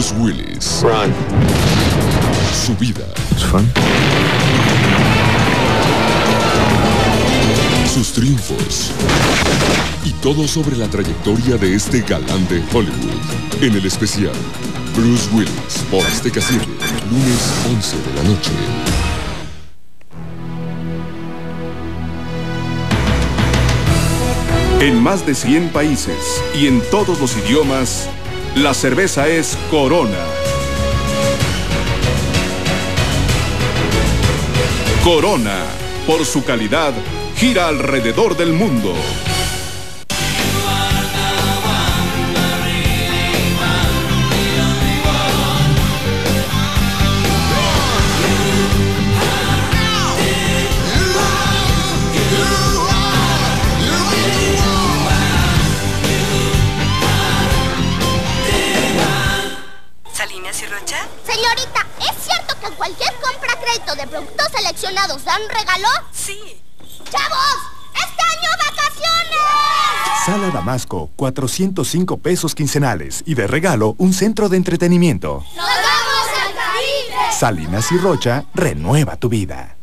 Bruce Willis. Run. Su vida. It's fun. Sus triunfos. Y todo sobre la trayectoria de este galán de Hollywood. En el especial Bruce Willis por Azteca 7, lunes 11 de la noche. En más de 100 países y en todos los idiomas, la cerveza es Corona. Corona, por su calidad, gira alrededor del mundo. ¿Salinas y Rocha? Señorita, ¿es cierto que en cualquier compra a crédito de productos seleccionados dan regalo? Sí. ¡Chavos! ¡Este año vacaciones! Sala Damasco, 405 pesos quincenales y de regalo un centro de entretenimiento. ¡Nos vamos al Caribe! Salinas y Rocha, renueva tu vida.